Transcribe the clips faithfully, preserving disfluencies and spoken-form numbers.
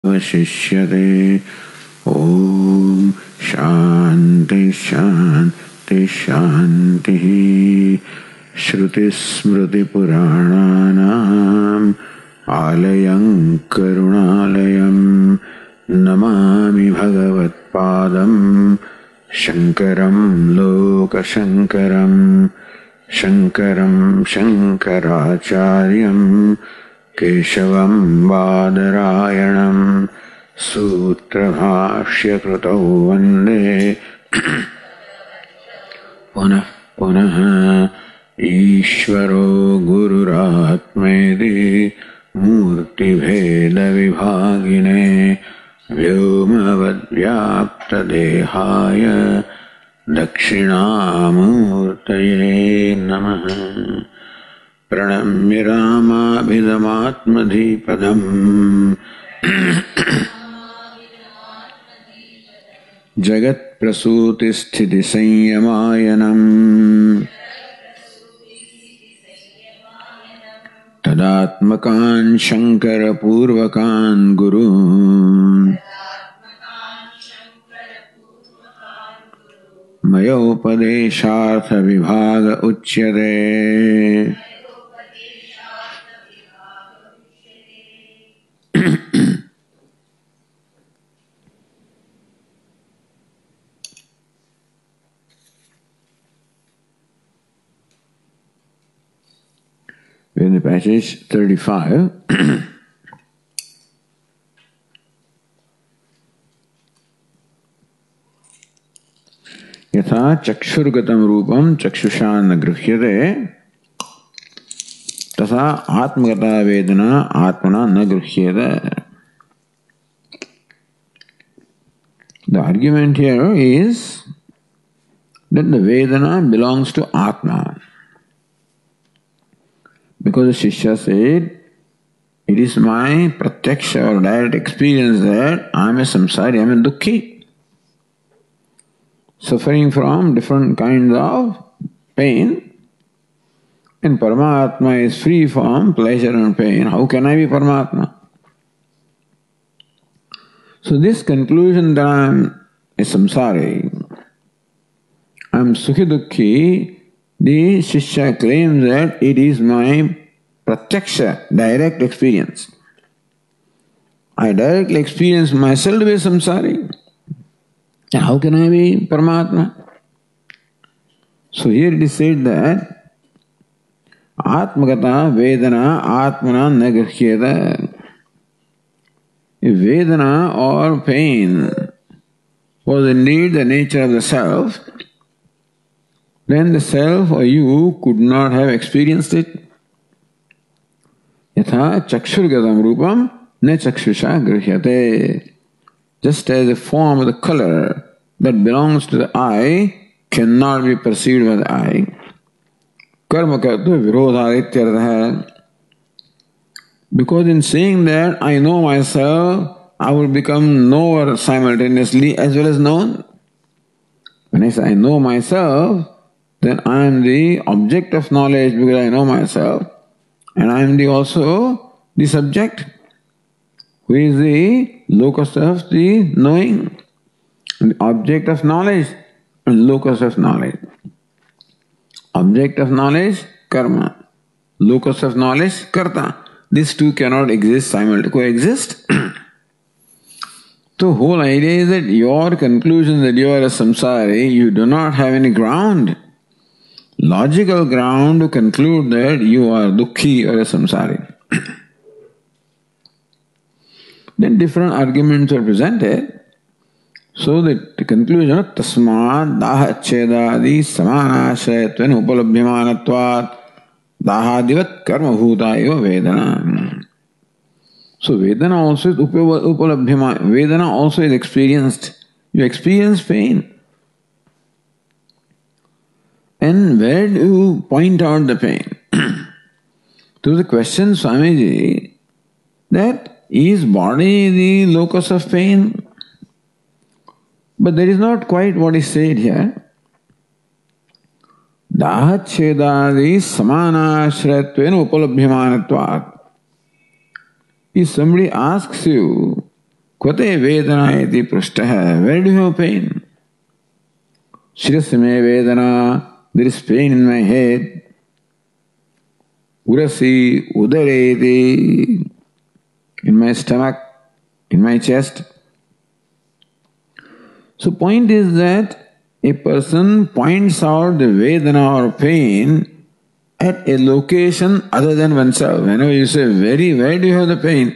वशिष्यते। ओम शांति शांति शांति। श्रुतिस्मृतिपुराणानाम् आलयं करुणालयं नमामि भगवत्पादं शंकरं लोकशंकरं शंकरं शंकराचार्यं केशवं बादरायणं सूत्रभाष्यकृतौ वन्दे पुनः पुनः। ईश्वरो गुरुरात्मेति मूर्तिभेदविभागिने व्योमवद्व्याप्तदेहाय दक्षिणामूर्तये नमः। प्रणम्य रामाभिधमात्मधीपदम् जगत्प्रसूतिस्थितिसंयमायनम् तदात्मकान् शङ्करपूर्वकान् गुरून् मयोपदेशार्थविभाग उच्यते। In the passage thirty-five, यथा चक्षुर्गतं रूपं चक्षुषा न गृह्यते तथा आत्मगता वेदना आत्मना न गृह्यते. The argument here is that the Vedana belongs to Atma. Because the Shishya said, it is my pratyaksha or direct experience that I am a samsari, I am a dukkhi, suffering from different kinds of pain, and Paramatma is free from pleasure and pain. How can I be Paramatma? So this conclusion that I am a samsari, I am sukhi dukkhi, the Shishya claims that it is my pratyaksha, direct experience. I directly experience myself to be a samsari. And how can I be Paramatma? So here it is said that Atmagata Vedana Atmana Nagrihyata. If Vedana or pain was indeed the nature of the self, then the self or you could not have experienced it. Yatha chakshurgatam rupam ne chakshusha grihyate. Just as the form of the color that belongs to the eye cannot be perceived by the eye. Karma kartu virodharityartha. Because in saying that I know myself, I will become knower simultaneously as well as known. When I say I know myself, then I am the object of knowledge because I know myself, and I am the also the subject, who is the locus of the knowing, the object of knowledge and locus of knowledge. Object of knowledge, karma. Locus of knowledge, karta. These two cannot exist simultaneously, coexist. The whole idea is that your conclusion that you are a samsari, you do not have any ground, logical ground to conclude that you are dukkhi or a samsari. Then different arguments are presented. So that the conclusion of tasmad dahachedadi samanashrayatvan upalabhyamanatvat dahadivat karma bhuta eva vedana. So Vedana also is upalabhyama. Vedana also is experienced. You experience pain. And where do you point out the pain? To the question, Swamiji, that is body the locus of pain? But that is not quite what is said here. Dahachedadi samanashrayatven upalabhyamanatvat. If somebody asks you Kvate vedana iti prashtaha. Where do you have pain? Shirasya vedana. There is pain in my head. Urasi udareti. In my stomach, in my chest. So point is that a person points out the vedana or pain at a location other than oneself. Whenever you say, very, where do you have the pain?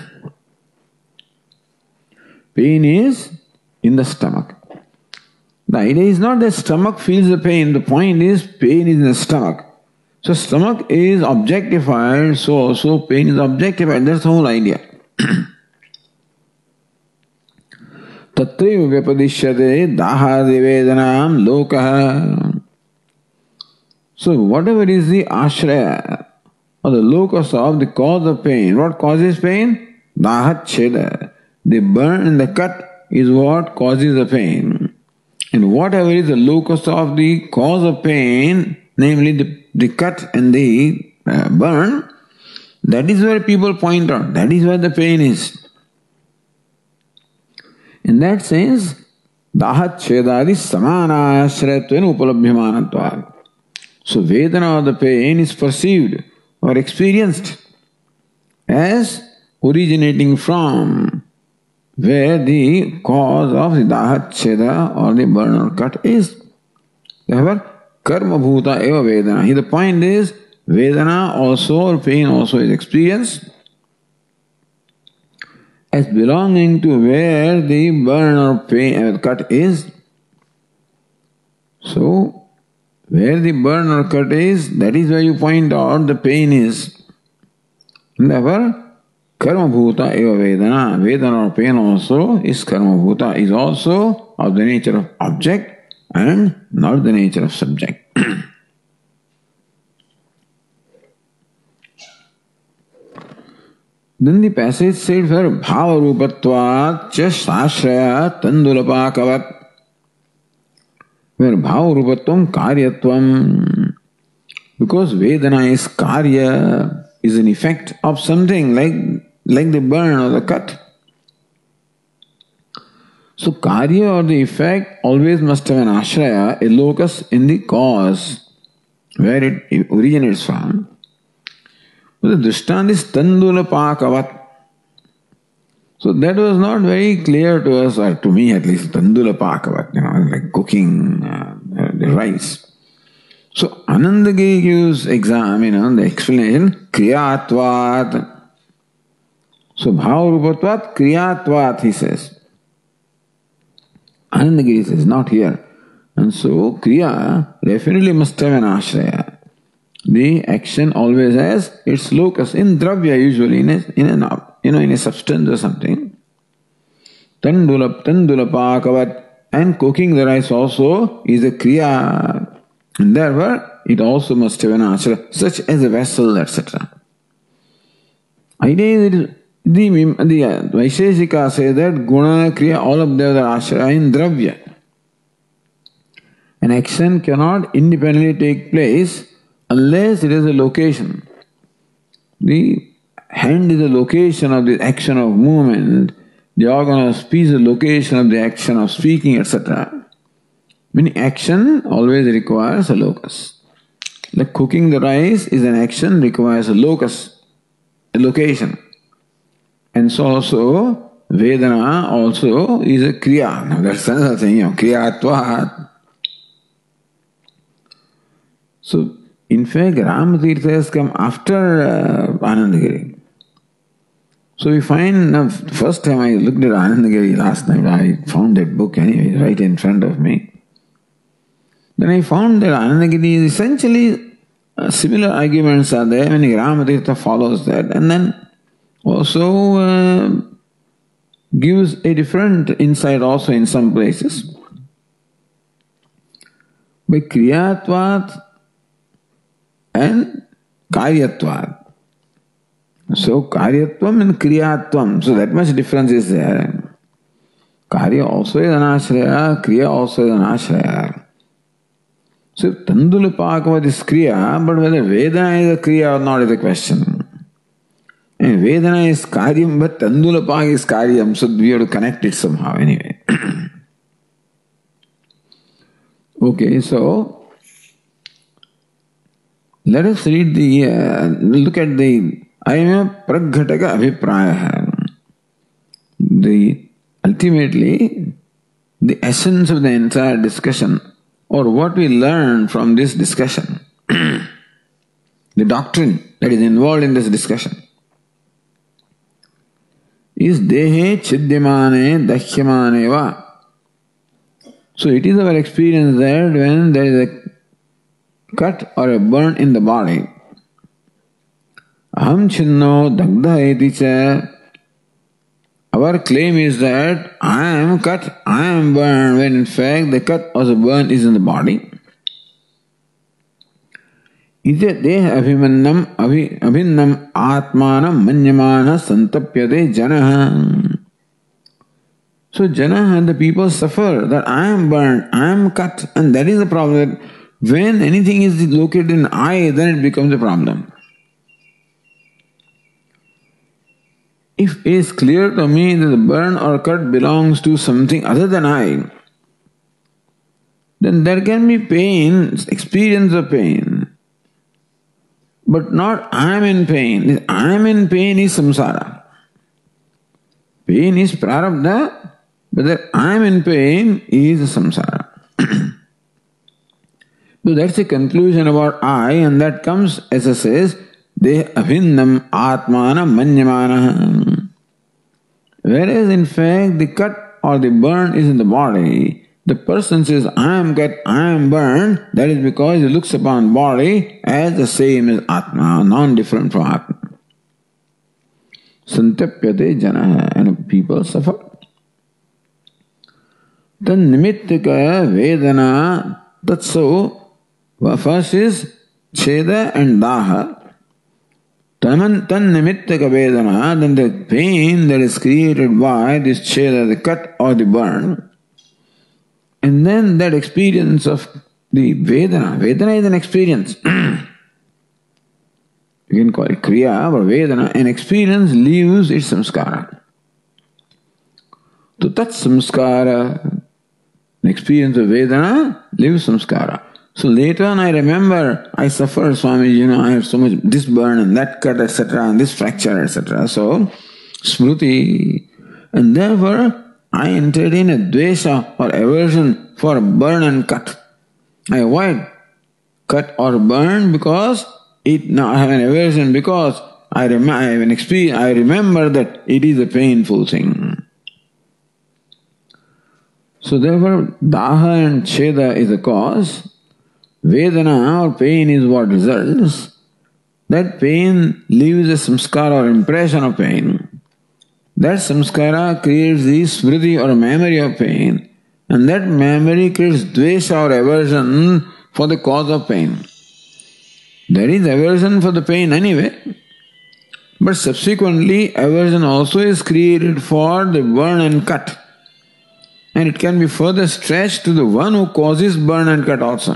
Pain is in the stomach. The idea is not that stomach feels the pain. The point is pain is in the stomach. So stomach is objectified, so also pain is objectified. That's the whole idea. Tatreva vyapadishyate dahadi vedanam lokaha. So whatever is the ashraya or the locus of the cause of pain, what causes pain? Dahat cheda. The burn and the cut is what causes the pain. And whatever is the locus of the cause of pain, namely the, the cut and the uh, burn, that is where people point out. That is where the pain is. In that sense, dahat chedadi samana ashrayatven upalabhyamanatvad. So vedana of the pain is perceived or experienced as originating from where the cause of the dahat cheda or the burn or cut is. Therefore, karma bhuta eva vedana. The point is, vedana also or pain also is experienced as belonging to where the burn or pain or cut is. So, where the burn or cut is, that is where you point out the pain is. Therefore, karma bhuta eva vedana. Vedana or pain also is karma bhuta, is also of the nature of object and not the nature of subject. Then the passage said for bhava rupatvat cha sashraya tandulapakavat. Where bhava rupatvam karyatvam. Because vedana is karya, is an effect of something like, like the burn or the cut. So karya or the effect always must have an ashraya, a locus in the cause, where it originates from. But the drishtanta is tandulapakavat. So that was not very clear to us, or to me at least, tandulapakavat, you know, like cooking uh, the rice. So Anandagiri gives exam, you know, the explanation, kriyatvat. So bhavarupatvat, kriyatvat, he says. Anandagiri says, not here. And so kriya definitely must have an ashraya. The action always has its locus in dravya, usually in a, in a, you know, in a substance or something. Tandulap, tandulapakavat. And cooking the rice also is a kriya. And therefore, it also must have an ashraya, such as a vessel, et cetera. Idea is the, the uh, Vaisheshika say that guna, kriya, all of them are ashraya in dravya. An action cannot independently take place unless it is a location. The hand is the location of the action of movement, the organ of speech is the location of the action of speaking, et cetera. Meaning action always requires a locus. Like cooking the rice is an action, requires a locus, a location. And so also, Vedana also is a kriya. Now that's another thing, you know, kriyatvat. So, in fact, Ramatirtha has come after uh, Anandagiri. So we find, uh, first time I looked at Anandagiri last night, I found that book anyway, right in front of me. Then I found that Anandagiri is essentially uh, similar arguments are there when Ramatirtha follows that, and then also uh, gives a different insight also in some places. By kriyatvat and karyatvat. So karyatvam and kriyatvam, so that much difference is there. Karya also is an ashraya, kriya also is an ashraya. So tandulapakavat is kriya, but whether Vedana is a kriya or not is a question. And Vedana is Karyam, but Tandulapag is Karyam, so we have to connect it somehow anyway. Okay, so let us read the, uh, look at the Ayama Praghataka Abhipraya. The, ultimately, the essence of the entire discussion, or what we learn from this discussion, the doctrine that is involved in this discussion, is Dehe Chidyamane Dahyamane Va. So it is our experience that when there is a cut or a burn in the body, Aham Chinno Dagdha eti cha, our claim is that I am cut, I am burned, when in fact the cut or the burn is in the body. Ite deha abhimannam abhinnam atmanam manyamana santapyate janaha. So janaha and the people suffer that I am burned, I am cut, and that is the problem. When anything is located in I, then it becomes a problem. If it is clear to me that the burn or cut belongs to something other than I, then there can be pain, experience of pain. But not I am in pain. I am in pain is samsara. Pain is prarabdha, but that I am in pain is samsara. So that's the conclusion about I, and that comes, as it says, De abhinnam atmana manyamana. Whereas in fact the cut or the burn is in the body, the person says, I am cut, I am burned, that is because he looks upon body as the same as Atma, non-different from Atma. Santapyate janaha, and people suffer. Tan nimittika vedana, that's so. First is cheda and daha. Tan nimittika vedana, then the pain that is created by this cheda, the cut or the burn. And then that experience of the Vedana. Vedana is an experience. You can call it Kriya or Vedana. An experience leaves its samskara. To tat samskara, an experience of Vedana leaves samskara. So later on I remember I suffered, Swami, you know, I had so much this burn and that cut, et cetera, and this fracture, et cetera. So, smruti. And therefore, I entered in a dvesha or aversion for burn and cut. I avoid cut or burn because it now I have an aversion because I, rem- I have an experience. I remember that it is a painful thing. So therefore, daha and cheda is the cause. Vedana or pain is what results. That pain leaves a samskara or impression of pain. That samskara creates the smriti or memory of pain, and that memory creates dvesha or aversion for the cause of pain. There is aversion for the pain anyway, but subsequently aversion also is created for the burn and cut, and it can be further stretched to the one who causes burn and cut also.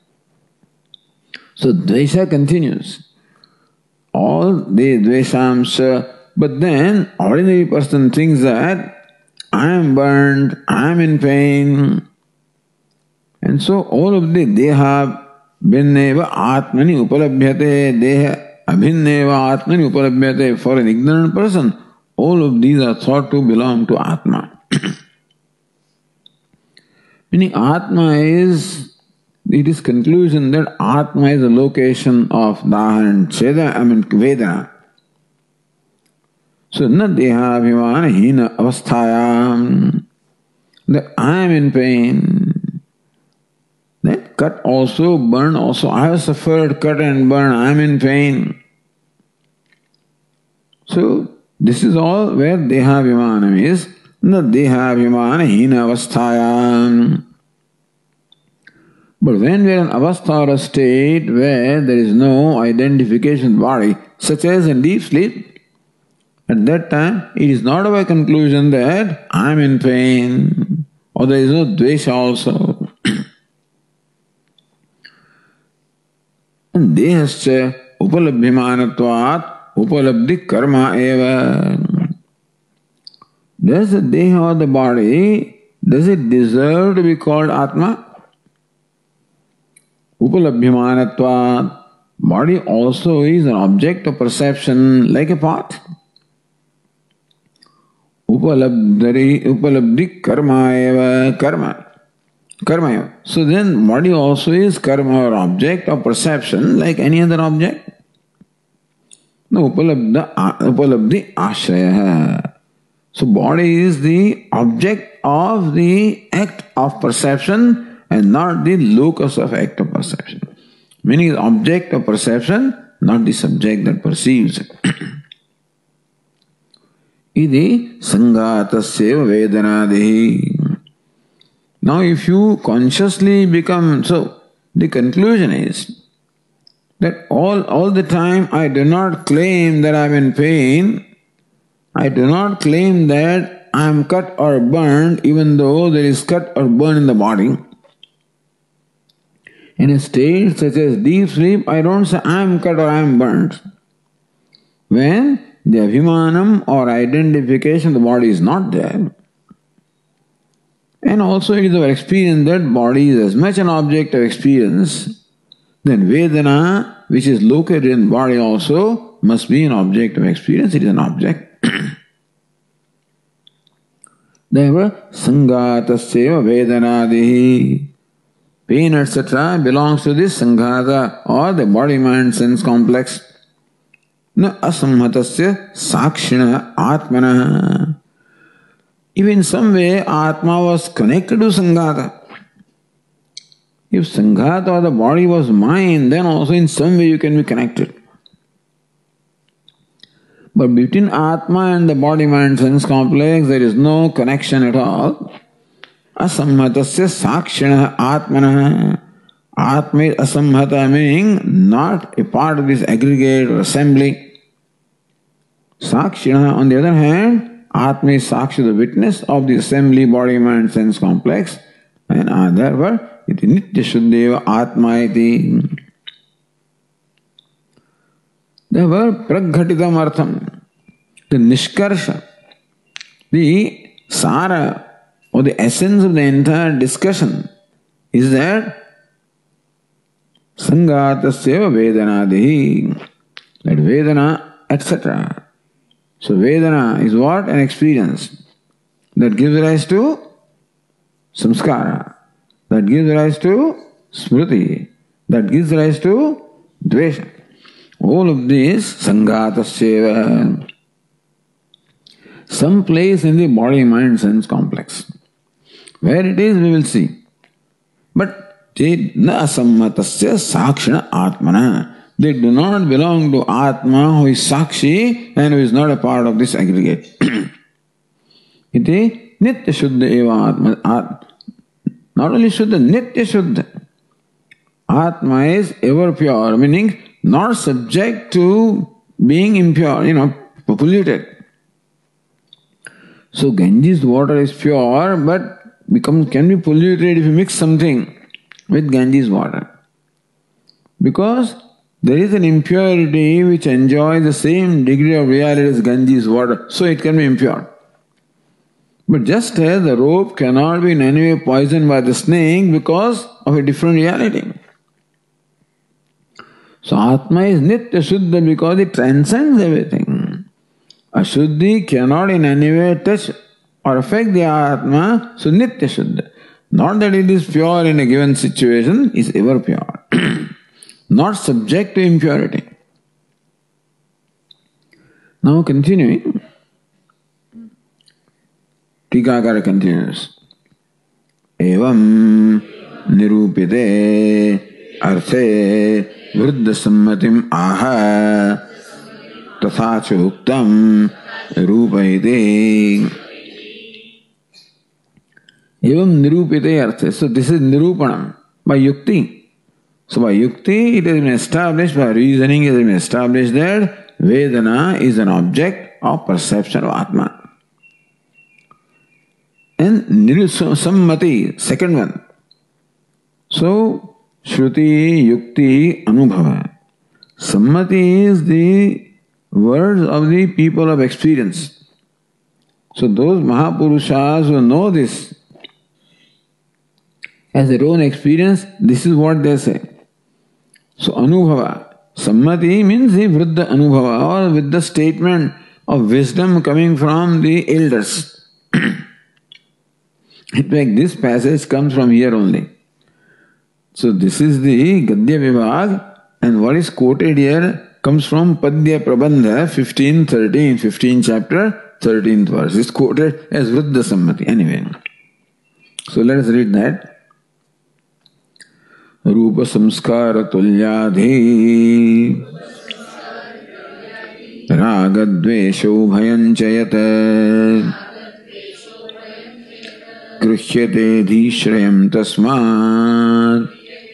So dvesha continues. All the dveshamsa. But then, ordinary person thinks that I am burned, I am in pain. And so all of the deha bhinneva atmani upalabhyate, deha abhinneva atmani upalabhyate. For an ignorant person, all of these are thought to belong to Atma. Meaning Atma is, it is conclusion that Atma is the location of Daha and Cheda, I mean Vedana. So, na deha abhimana hina avasthayam, that I am in pain. That cut also, burn also. I have suffered cut and burn, I am in pain. So, this is all where deha abhimanam is. Na deha abhimana hina avasthayam. But when we are in avastha or a state where there is no identification with body, such as in deep sleep, at that time, it is not our conclusion that I am in pain, or there is no dvesha also. And dehascha upalabhyamanatvat upalabdhi karma eva. Does the deha or the body, does it deserve to be called Atma? Upalabhyamanatvat. Body also is an object of perception like a pot. Upalabdhi, upalabdhi karma eva, karma. Karma eva. So then body also is karma or object of perception like any other object. No, upalabdha, upalabdhi ashraya. So body is the object of the act of perception and not the locus of act of perception. Meaning the object of perception, not the subject that perceives it. Idi sangatasya vedanadihi. Now if you consciously become, so the conclusion is that all, all the time I do not claim that I am in pain, I do not claim that I am cut or burned even though there is cut or burn in the body. In a state such as deep sleep, I don't say I am cut or I am burnt. When the abhimanam or identification of the body is not there, and also it is our experience that body is as much an object of experience, then Vedana, which is located in the body also, must be an object of experience. It is an object. Therefore, sangatasya vedanadihi. Pain, et cetera belongs to this sanghata or the body-mind sense complex. Na asamhatasya sakshina atmana. If in some way Atma was connected to sanghata, if sanghata or the body was mine, then also in some way you can be connected. But between Atma and the body-mind sense complex, there is no connection at all. Asamhatasya sakshina atmana. Atma is asamhata, meaning not a part of this aggregate or assembly. Sakshina, on the other hand, Atma is sakshi, the witness of the assembly, body, mind, sense complex, and uh, therefore iti nitya shuddheva atma iti. Therefore, praghatitam artham, the nishkarsha, the sara, or the essence of the entire discussion is that sangatasya vedanadihi, that vedana, et cetera. So vedana is what? An experience that gives rise to samskara, that gives rise to smriti, that gives rise to dvesha. All of these sangatasya, some place in the body, mind, sense complex. Where it is, we will see. But they na asammatasya sakshina atmana. They do not belong to Atma who is sakshi and who is not a part of this aggregate. Iti nitya shuddha eva atma. Not only shuddha, nitya shuddha. Atma is ever pure, meaning not subject to being impure, you know, polluted. So Ganges water is pure, but Become, can be polluted if you mix something with Ganges water. Because there is an impurity which enjoys the same degree of reality as Ganges water, so it can be impure. But just as the rope cannot be in any way poisoned by the snake because of a different reality. So Atma is Nitya Shuddha because it transcends everything. Ashuddhi cannot in any way touch or affect the Atma, so Nitya Shuddha. Not that it is pure in a given situation, is ever pure. Not subject to impurity. Now continuing, Tikakara continues. Evam nirupite arthe vruddha sammatim aha tatha cha uktam rupaite. Evam nirupite arthe. So this is nirupanam by yukti. So by yukti it has been established, by reasoning it has been established that Vedana is an object of perception of Atma. And Nirusammati, second one. So Shruti, Yukti, Anubhava. Sammati is the words of the people of experience. So those Mahapurushas who know this as their own experience, this is what they say. So Anubhava. Sammati means the Vriddha Anubhava, or with the statement of wisdom coming from the elders. In fact, this passage comes from here only. So this is the Gadya Vibhag, and what is quoted here comes from Padya Prabandha fifteen thirteen, fifteenth chapter, thirteenth verse. It's quoted as Vriddha Sammati. Anyway, so let us read that. Rupa samskara tulyadhi raga dvesho bhayanchayat Krishyate dhishrayam tasmat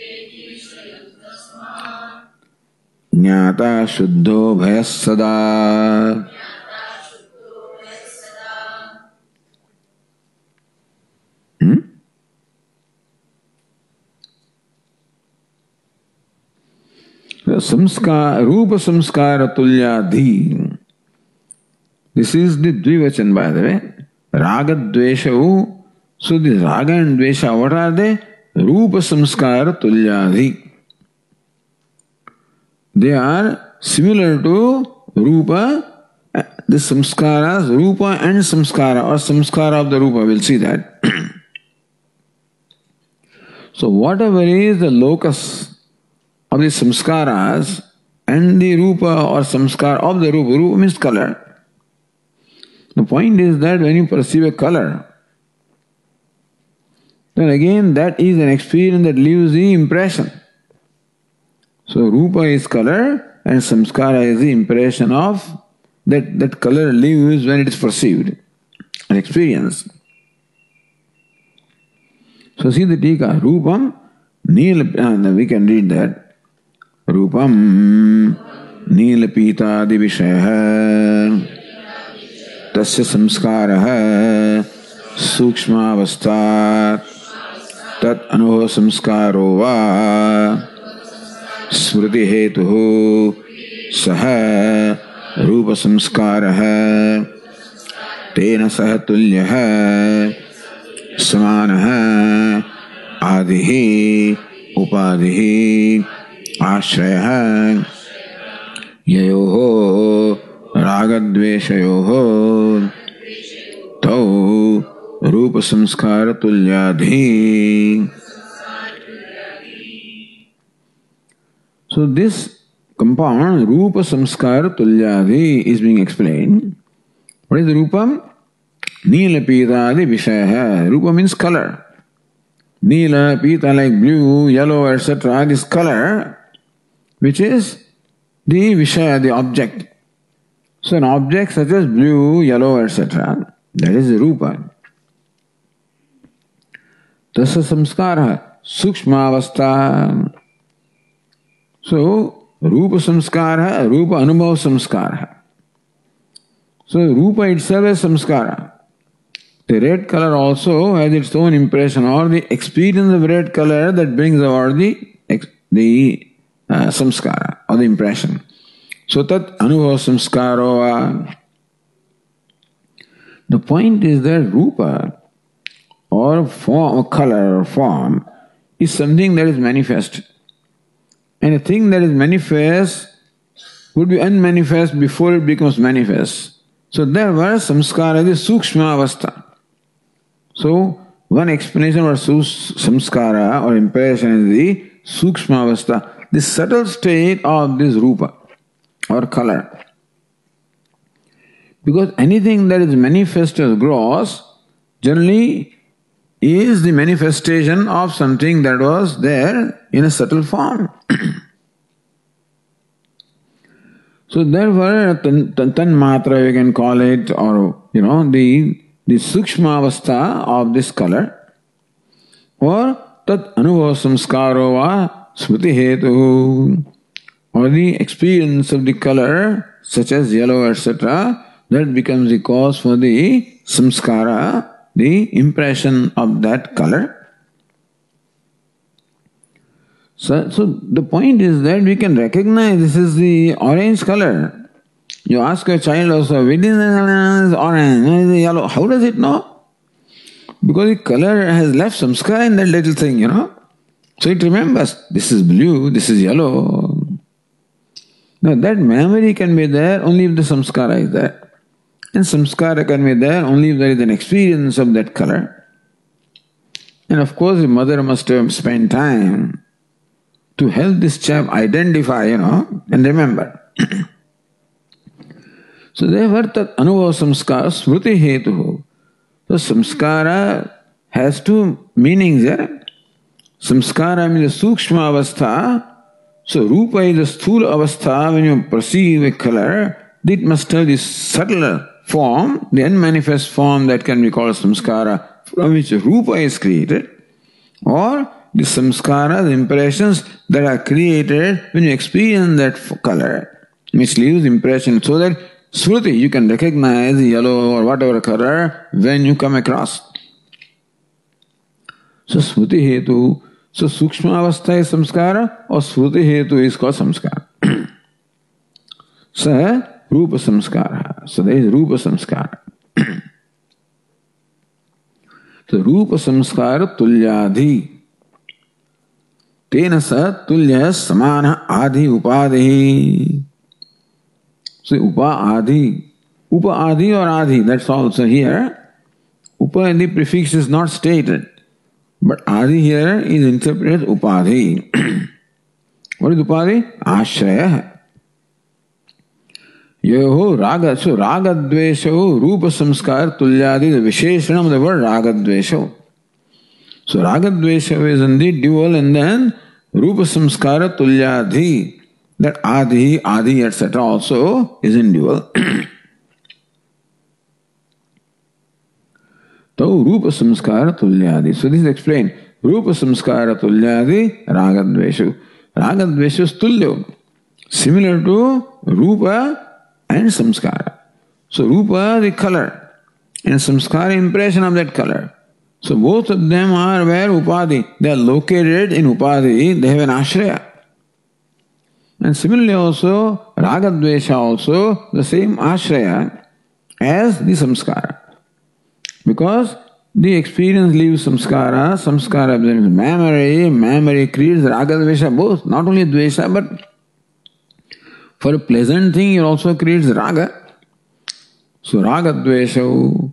Jnata shuddho bhayas sada. Hmm? Samskar, Rupa samskara tulyadhi. This is the Dvivachan, by the way. Raga dvesha. So this raga and dvesha, what are they? Rupa samskara tulyadhi. They are similar to Rupa, the samskaras, Rupa and samskara, or samskara of the Rupa, we'll see that. So whatever is the locus of the samskaras and the Rupa or samskara of the Rupa, Rupa means color. The point is that when you perceive a color, then again that is an experience that leaves the impression. So Rupa is color and samskara is the impression of that, that color leaves when it is perceived, an experience. So see the Tika, Rupam, Nila, uh, we can read that. Rupam, Nila Pita Divishaya, Tasya Samskara, Sukshma Avastha, Tat Anuho Samskaro Va. Smriti hetuhu saha rupa samskaraha tena saha tulyaha samanaha adihi upadihi ashrayaha yayoho ragadveshayoho tau rupa samskara tulyadhi. So this compound, Rupa Samskara Tulyadhi, is being explained. What is Rupam? Nila Pitadi Vishaya. Rupa means color. Nila, Pita like blue, yellow, et cetera. This color, which is the Vishaya, the object. So an object such as blue, yellow, et cetera. That is the Rupa. Tasa Samskara, Sukshma Avastha. So, Rupa samskara, Rupa anubhav samskara. So, Rupa itself is samskara. The red color also has its own impression or the experience of red color that brings about the, the uh, samskara or the impression. So, tat anubhav samskaro. The point is that Rupa or form, or color or form is something that is manifest. And a thing that is manifest would be unmanifest before it becomes manifest. So therefore, samskara is sukshma avastha. So one explanation for samskara or impression is the sukshma avastha, the subtle state of this rupa or color. Because anything that is manifest as gross generally is the manifestation of something that was there in a subtle form. So therefore, tan, tan, tan matra you can call it, or you know, the the sukshma avastha of this color, or tat anubhav samskaro va smriti hetu, or the experience of the color such as yellow, et cetera, that becomes the cause for the samskara, the impression of that color. So, so the point is that we can recognize this is the orange color You ask your child also, which is orange, which is yellow, how does it know? Because the color has left samskara in that little thing, you know. So it remembers, this is blue, this is yellow. Now that memory can be there only if the samskara is there. And samskara can be there only if there is an experience of that color. And of course the mother must have spent time to help this chap identify, you know, and remember. So therefore tat anubhava samskara smriti hetuhu. So samskara has two meanings there. Samskara means the sukshma avastha. So rupa is the sthula avastha, when you perceive a color, it must have this subtler form, the unmanifest form that can be called samskara, from which rupa is created, or the samskara, the impressions that are created when you experience that color, which leaves impression, so that smriti, you can recognize the yellow or whatever color when you come across. So smriti hetu, so sukshma avastha is samskara, or smriti hetu is called samskara. So rupa samskara. So there is rupa samskara. So rupa samskara tulyadhi. Tena sa tulya samana adi upadhi. So upa adi. Upa adi or adi, that's also here. Upa in the prefix is not stated. But adi here is interpreted as upadhi. What is upadhi? Ashraya. Yoho raga, so raga dvesho, rupa samskar tulyadi, the visheshanam of the word raga dvesho. So raga dvesho is indeed dual, and then rupa samskara tulyadi, that adi, adi, et cetera also is in dual. So rupa samskara tulyadi. So this is explained. Rupa samskara tulyadi raga dvesho. Raga dvesho is tulyo, similar to rupa and samskara. So rupa, the color, and samskara, impression of that color. So both of them are where upadhi. They are located in upadhi. They have an ashraya. And similarly also, raga dvesha also the same ashraya as the samskara. Because the experience leaves samskara, samskara absorbs memory, memory creates raga dvesha both. Not only dvesha, but for a pleasant thing it also creates raga. So raga dvesha.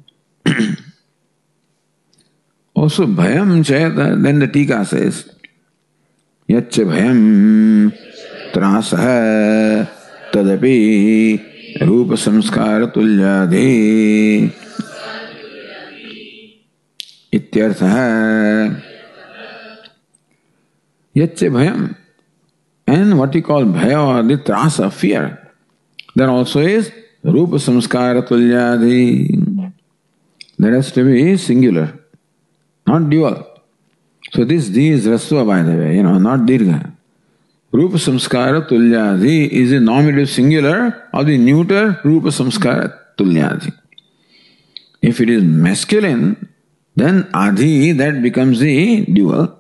Also bhayam chayata, then the tika says, yacha bhayam trasaha tadapi rupa samskara tulyadi ityartha. Yacha bhayam, and what we call bhaya, or the trasa, fear, that also is rupa samskara tulyadi. That has to be singular, not dual. So this di is rasva, by the way, you know, not dirgha. Rupa samskara tulyadi is the nominative singular of the neuter rupa samskara tulyadi. If it is masculine, then adi, that becomes the dual.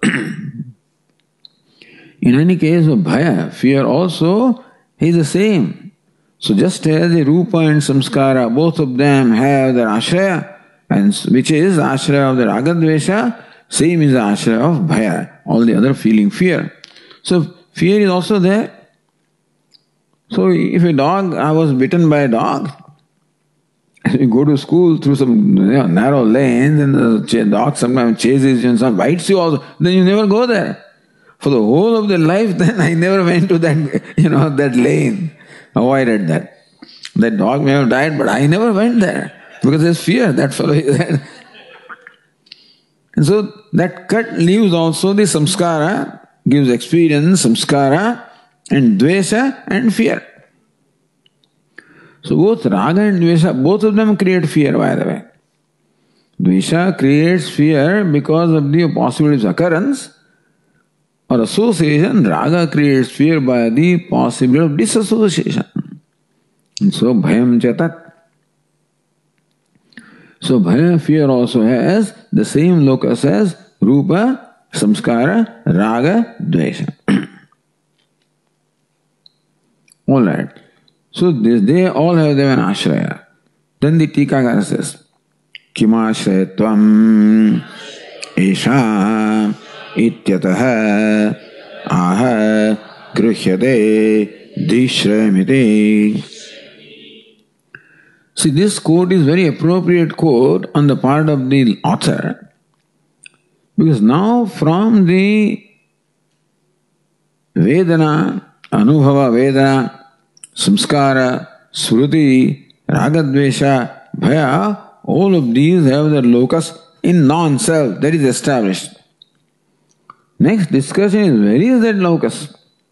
In any case of bhaya, fear also is the same. So just as the rupa and samskara, both of them have their ashraya, and which is ashraya of the raga dvesha, same is the ashraya of bhaya, all the other feeling fear. So fear is also there. So if a dog, I was bitten by a dog, you go to school through some, you know, narrow lanes, and the dog sometimes chases you and some bites you also, then you never go there. For the whole of the life, then I never went to that, you know, that lane. Avoided that. That dog may have died, but I never went there. Because there's fear, that fellow is there. And so that cut leaves also the samskara, gives experience, samskara, and dvesha and fear. So both raga and dvesha, both of them create fear, by the way. Dvesha creates fear because of the possibility of occurrence, or association. Raga creates fear by the possibility of disassociation. And so bhayam chatat. So bhaya, fear also has the same locus as rupa, samskara, raga, dvesha. Alright. So this, they all have their ashraya. Then the Tikakara says, Kimashrayatvam esha ityataha aha gruhyate dishrayamite. See, this quote is very appropriate quote on the part of the author, because now from the Vedana, Anubhava Vedana, Samskara, Sruti, Ragadvesha, Bhaya, all of these have their locus in non-self, that is established. Next discussion is, where is that locus?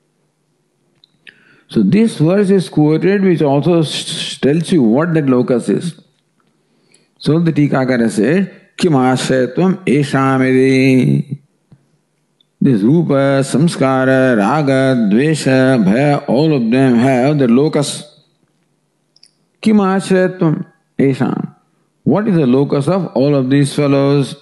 So this verse is quoted, which also tells you what that locus is. So the Tikakara said, Kim ashrayatvam eshamedi. This rupa, samskara, raga, dvesha, bhaya, all of them have the locus. Kim ashrayatvam esham. What is the locus of all of these fellows?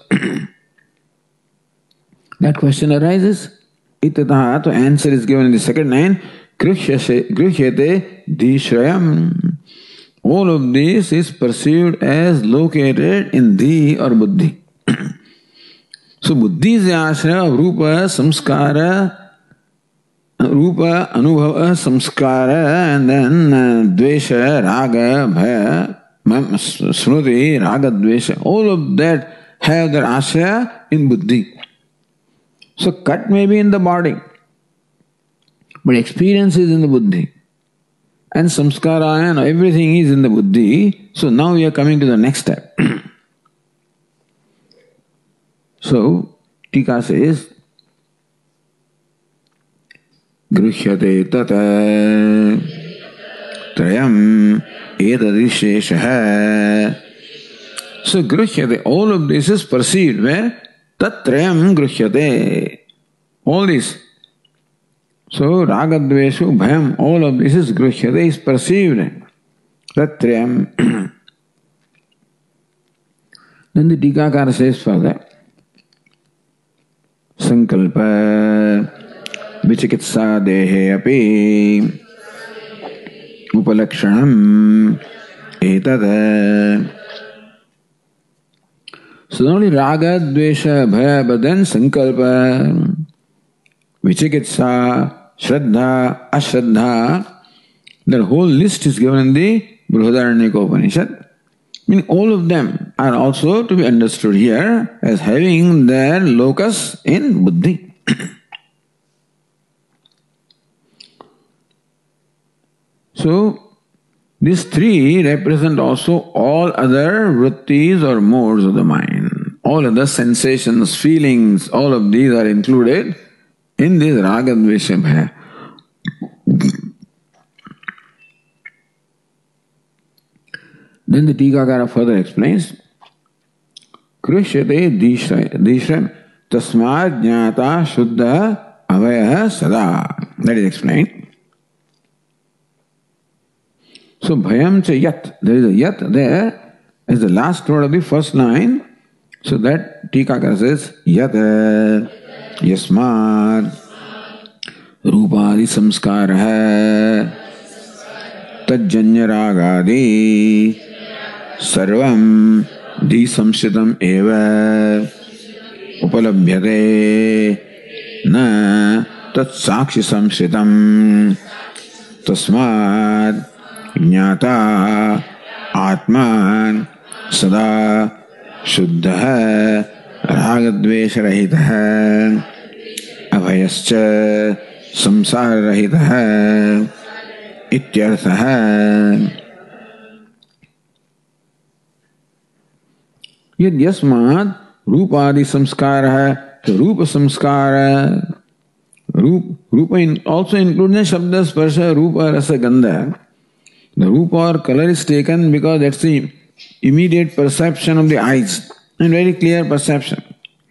That question arises. Itataha, the answer is given in the second line. Grühyate dishrayam. All of this is perceived as located in Di or Buddhi. So Buddhi is the ashraya of Rupa, Samskara, Rupa, Anubhava, Samskara, and then uh, Dvesha, Raga, Bhaya, Smruti, Raga, Dvesha. All of that have their ashraya in Buddhi. So cut may be in the body, but experience is in the buddhi. And samskara and everything is in the buddhi. So now we are coming to the next step. So, Tika says, Grühyate tata trayam etadisheshaha. So, Grühyate, all of this is perceived where? Tatrayam Grühyate. All this. So, Ragadveshu, Bhayam, all of this is Grühyate, is perceived. Tatrayam. Then the Tikakara says further, Sankalpa Vichikitsa Dehe Api Upalakshanam Etada. So not only Raga, Dvesha, Bhaya, but then Sankalpa, Vichikitsa, Shraddha, Ashraddha, that whole list is given in the Brihadaranyaka Upanishad. Meaning all of them are also to be understood here as having their locus in Buddhi. So, these three represent also all other vrittis or modes of the mind. All other sensations, feelings, all of these are included in this Raga, Dvesha, Bhaya. Then the Tikakara further explains, Krishyate Dishram Tasmad Jnata Shuddha Avaya Sada. That is explained. So Bhayam cha Yat, there is a Yat there as the last word of the first line. So that Tikakara says, Yat Yasmad Rupadi Samskara Tajjanya Ragadi Sarvam Di Samsitam Eva Upalabhyate Na Tat Sakshi Samsitam Tasmad Jnata Atman Sada Shuddha Ragadvesha Rahita Abhayascha Samsara Rahita Ityartha. Yad Yasmad Rupadi Samskara, the Rupa Samskara. Rupa in, also includes Shabda Sparsha, Rupa Rasa Gandha. The Rupa or color is taken because that's the immediate perception of the eyes and very clear perception.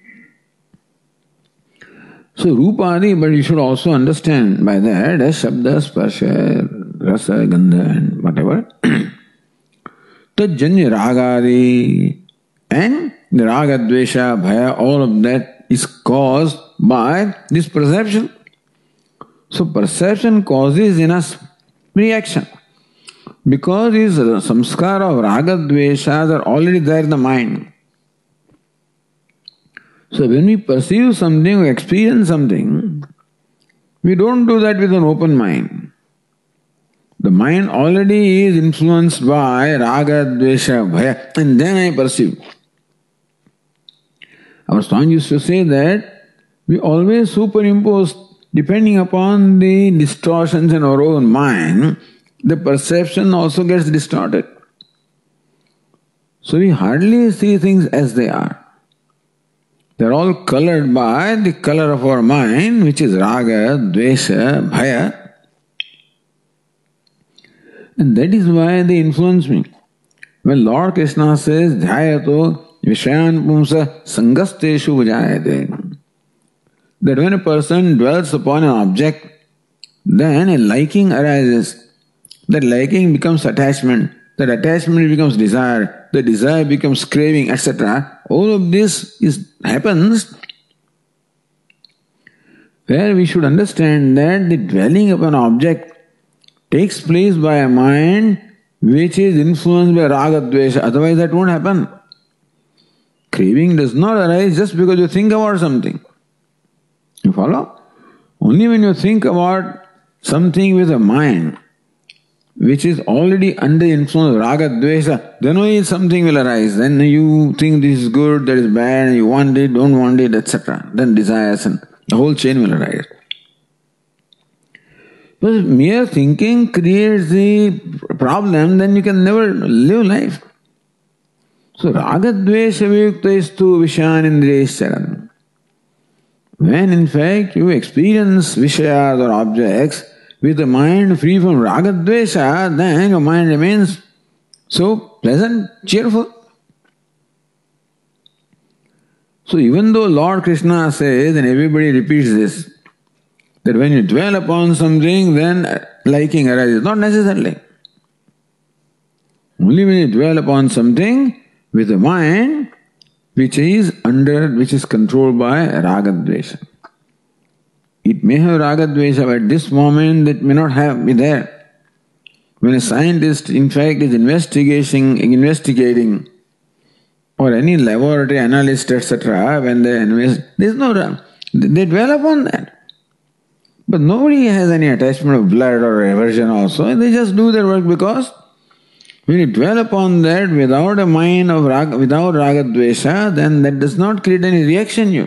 So Rupa Adi, but you should also understand by that as Shabda Sparsha, Rasa Gandha and whatever. Tajjanya Ragadi. And the Raga, Dvesha, Bhaya, all of that is caused by this perception. So perception causes in us reaction. Because his samskara of raga dveshas are already there in the mind. So when we perceive something or experience something, we don't do that with an open mind. The mind already is influenced by raga, dvesha, bhaya, and then I perceive. Our Swami used to say that we always superimpose, depending upon the distortions in our own mind, the perception also gets distorted. So we hardly see things as they are. They are all colored by the color of our mind, which is raga, dvesha, bhaya. And that is why they influence me. When Lord Krishna says, Dhyayato Vishayan Pumsa Sangasteshu Vijayate, that when a person dwells upon an object, then a liking arises. That liking becomes attachment. That attachment becomes desire. The desire becomes craving, et cetera. All of this is happens where we should understand that the dwelling upon an object takes place by a mind which is influenced by raga dvesha, otherwise that won't happen. Craving does not arise just because you think about something. You follow? Only when you think about something with a mind which is already under influence of raga dvesha, then only something will arise. Then you think this is good, that is bad, you want it, don't want it, et cetera. Then desires and the whole chain will arise. But mere thinking creates the problem, then you can never live life. So raga dvesha viyuktaistu vishayanindriyacharan. When in fact you experience vishayas or objects with a mind free from raga dvesha, then your mind remains so pleasant, cheerful. So even though Lord Krishna says, and everybody repeats this, that when you dwell upon something, then liking arises. Not necessarily. Only when you dwell upon something with a mind which is under, which is controlled by raga dvesha. It may have raga dvesha, but at this moment it may not have be there. When a scientist, in fact, is investigating, investigating, or any laboratory analyst, et cetera, when they invest, there is no, they dwell upon that. But nobody has any attachment of blood or aversion also. They just do their work because when you dwell upon that without a mind of raga, without raga dvesha, then that does not create any reaction in you.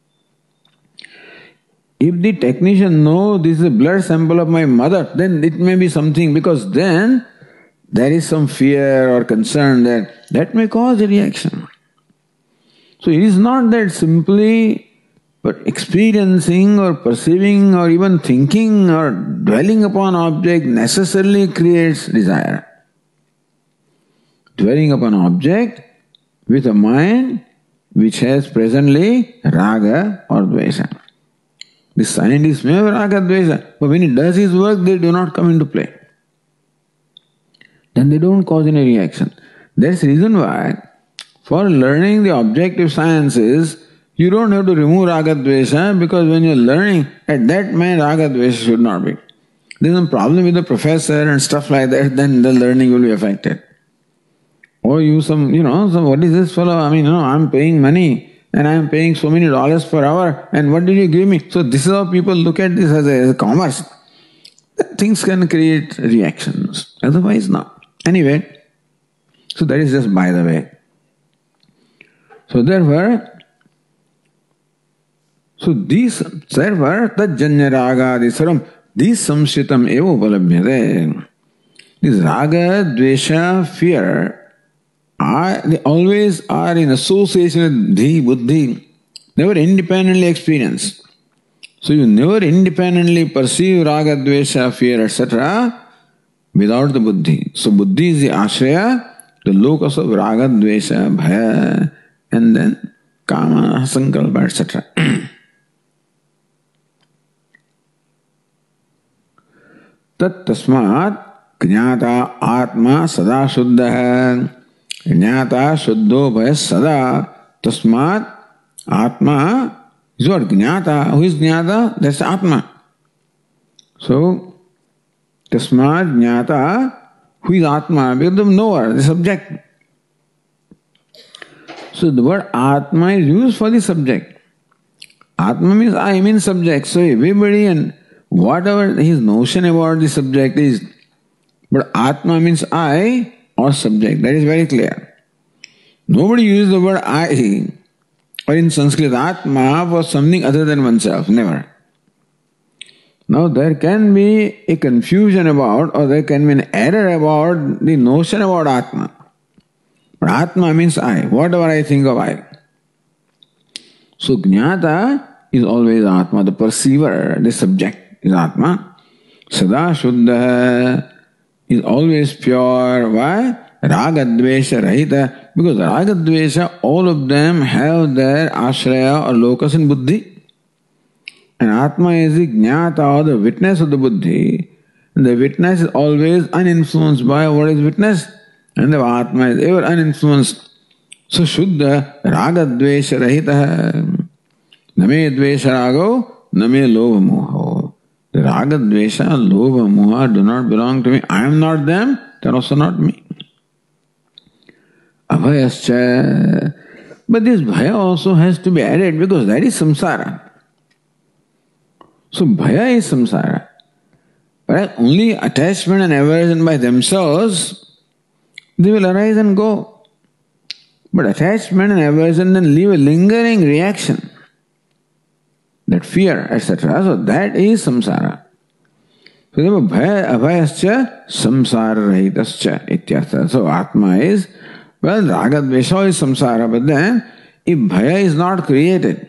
If the technician knows this is a blood sample of my mother, then it may be something, because then there is some fear or concern that that may cause a reaction. So it is not that simply but experiencing or perceiving or even thinking or dwelling upon object necessarily creates desire. Dwelling upon object with a mind which has presently raga or dvesha. The scientist may have raga dvesha, but when he does his work, they do not come into play. Then they don't cause any reaction. That's the reason why for learning the objective sciences, you don't have to remove raga dvesha, because when you're learning, at that moment raga dvesha should not be. There's some problem with the professor and stuff like that, then the learning will be affected. Or you some, you know, some, what is this fellow? I mean, you know, I'm paying money and I'm paying so many dollars per hour, and what did you give me? So this is how people look at this as a, as a commerce. Things can create reactions, otherwise not. Anyway, so that is just by the way. So therefore, so these therefore tajjanya raga disaram, these samshitam eva upalabhyate. This raga, dvesha, fear are, they always are in association with dhi, buddhi, never independently experienced. So you never independently perceive raga, dvesha, fear, et cetera without the buddhi. So buddhi is the ashraya, the locus of raga, dvesha, bhaya, and then kama, sankalpa, et cetera. Tat tasmat jnata atma sada shuddha. Jnata shuddho bhaya sada. Tasmat atma is what? Jnata. Who is jnata? That's atma. So, tasmat jnata, Who is Atma? Because the knower, the subject. So the word Atma is used for the subject. Atma means I mean subject. So everybody and whatever his notion about the subject is, but Atma means I or subject. That is very clear. Nobody uses the word I or in Sanskrit Atma for something other than oneself. Never. Now there can be a confusion about, or there can be an error about the notion about Atma. But Atma means I, whatever I think of I. So Jnata is always Atma, the perceiver, the subject is Atma. Sada Shuddha is always pure. Why? Ragadvesha Rahita. Because Ragadvesha, all of them have their ashraya or locus in buddhi. And Atma is the Jnata or the witness of the buddhi. And the witness is always uninfluenced by what is witnessed. And the Atma is ever uninfluenced. So Shuddha Ragadvesha Rahita. Name Dvesha Rago, Name Lova Moha. The Ragadvesha, Lova Moha do not belong to me. I am not them, they are also not me. Abhayascha. But this bhaya also has to be added because that is samsara. So bhaya is samsara. But only attachment and aversion by themselves, they will arise and go. But attachment and aversion then leave a lingering reaction. That fear, et cetera. So that is samsara. So bhaya abhayascha samsara rahitascha ityartha. So Atma is, well, ragadvesha is samsara, but then if bhaya is not created,